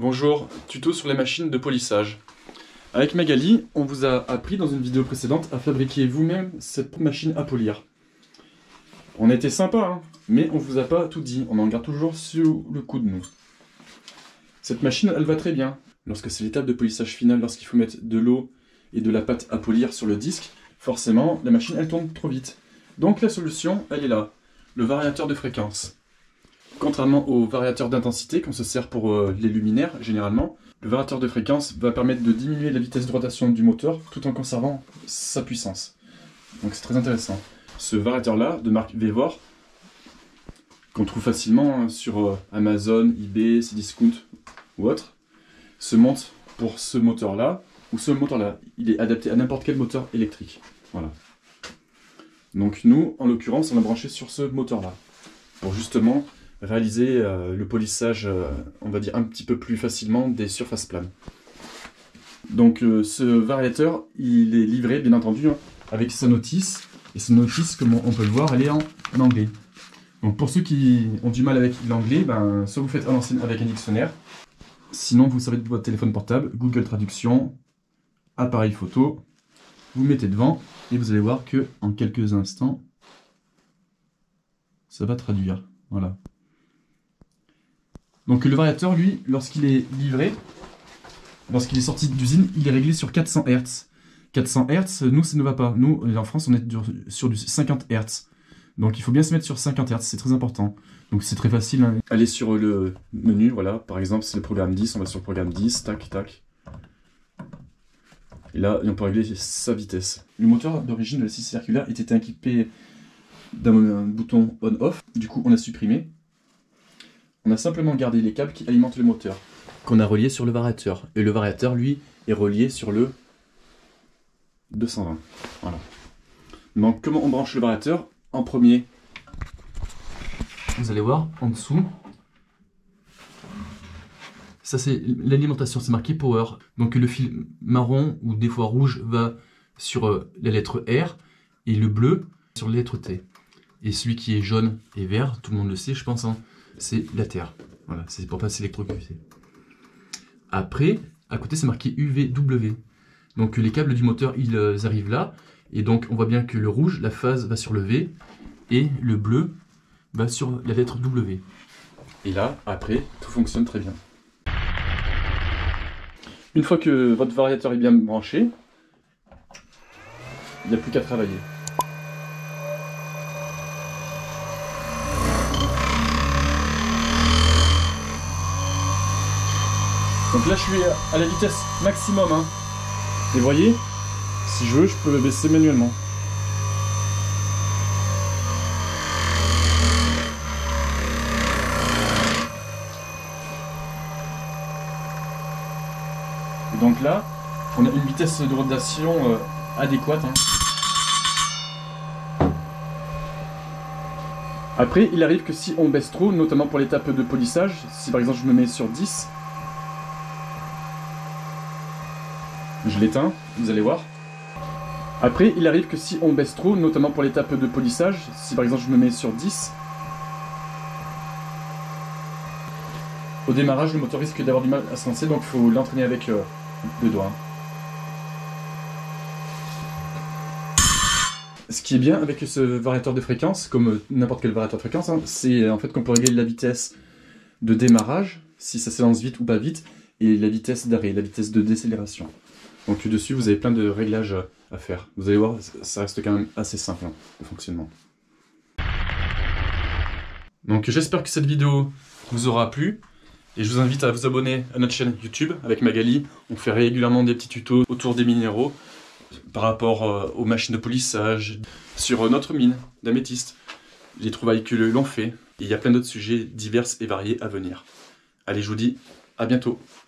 Bonjour, tuto sur les machines de polissage. Avec Magali, on vous a appris dans une vidéo précédente à fabriquer vous-même cette machine à polir. On a été sympa, hein, mais on vous a pas tout dit, on en garde toujours sous le coude, nous. Cette machine, elle va très bien. Lorsque c'est l'étape de polissage finale, lorsqu'il faut mettre de l'eau et de la pâte à polir sur le disque, forcément, la machine, elle tourne trop vite. Donc la solution, elle est là, le variateur de fréquence. Contrairement au variateur d'intensité qu'on se sert pour les luminaires, généralement, le variateur de fréquence va permettre de diminuer la vitesse de rotation du moteur tout en conservant sa puissance. Donc c'est très intéressant. Ce variateur-là, de marque Vevor, qu'on trouve facilement sur Amazon, eBay, Cdiscount ou autre, se monte pour ce moteur-là, ou ce moteur-là. Il est adapté à n'importe quel moteur électrique. Voilà. Donc nous, en l'occurrence, on l'a branché sur ce moteur-là, pour justement réaliser le polissage, on va dire, un petit peu plus facilement des surfaces planes. Donc ce variateur, il est livré, bien entendu, avec sa notice. Et sa notice, comme on peut le voir, elle est en anglais. Donc pour ceux qui ont du mal avec l'anglais, soit vous faites à l'ancienne avec un dictionnaire, sinon vous savez de votre téléphone portable, Google Traduction, appareil photo, vous mettez devant, et vous allez voir que en quelques instants, ça va traduire. Voilà. Donc le variateur, lui, lorsqu'il est livré, lorsqu'il est sorti d'usine, il est réglé sur 400 Hz. 400 Hz, nous, ça ne va pas. Nous, en France, on est sur du 50 Hz. Donc il faut bien se mettre sur 50 Hz, c'est très important. Donc c'est très facile. Hein. Allez sur le menu, voilà. Par exemple, c'est le programme 10, on va sur le programme 10, tac, tac. Et là, on peut régler sa vitesse. Le moteur d'origine de la scie circulaire était équipé d'un bouton on-off. Du coup, on a supprimé. On a simplement gardé les câbles qui alimentent le moteur, qu'on a relié sur le variateur. Et le variateur, lui, est relié sur le 220. Voilà. Donc, comment on branche le variateur? En premier, vous allez voir, en dessous, ça c'est l'alimentation, c'est marqué Power. Donc le fil marron, ou des fois rouge, va sur la lettre R, et le bleu sur la lettre T. Et celui qui est jaune et vert, tout le monde le sait, je pense, hein, c'est la Terre. Voilà, c'est pour passer l'électrocuté. Après, à côté, c'est marqué UVW. Donc les câbles du moteur, ils arrivent là. Et donc, on voit bien que le rouge, la phase va sur le V. Et le bleu va sur la lettre W. Et là, après, tout fonctionne très bien. Une fois que votre variateur est bien branché, il n'y a plus qu'à travailler. Donc là je suis à la vitesse maximum, hein. Et vous voyez, si je veux, je peux le baisser manuellement. Et donc là, on a une vitesse de rotation adéquate. Hein. Après, il arrive que si on baisse trop, notamment pour l'étape de polissage, si par exemple je me mets sur 10, je l'éteins, vous allez voir. Après, il arrive que si on baisse trop, notamment pour l'étape de polissage, si par exemple je me mets sur 10, au démarrage, le moteur risque d'avoir du mal à se lancer, donc il faut l'entraîner avec le doigt. Ce qui est bien avec ce variateur de fréquence, comme n'importe quel variateur de fréquence, hein, c'est en fait qu'on peut régler la vitesse de démarrage, si ça s'élance vite ou pas vite, et la vitesse d'arrêt, la vitesse de décélération. Donc dessus, vous avez plein de réglages à faire. Vous allez voir, ça reste quand même assez simple, hein, le fonctionnement. Donc j'espère que cette vidéo vous aura plu. Et je vous invite à vous abonner à notre chaîne YouTube avec Magali. On fait régulièrement des petits tutos autour des minéraux par rapport aux machines de polissage, sur notre mine d'améthyste, les trouvailles que l'on fait. Et il y a plein d'autres sujets divers et variés à venir. Allez, je vous dis à bientôt.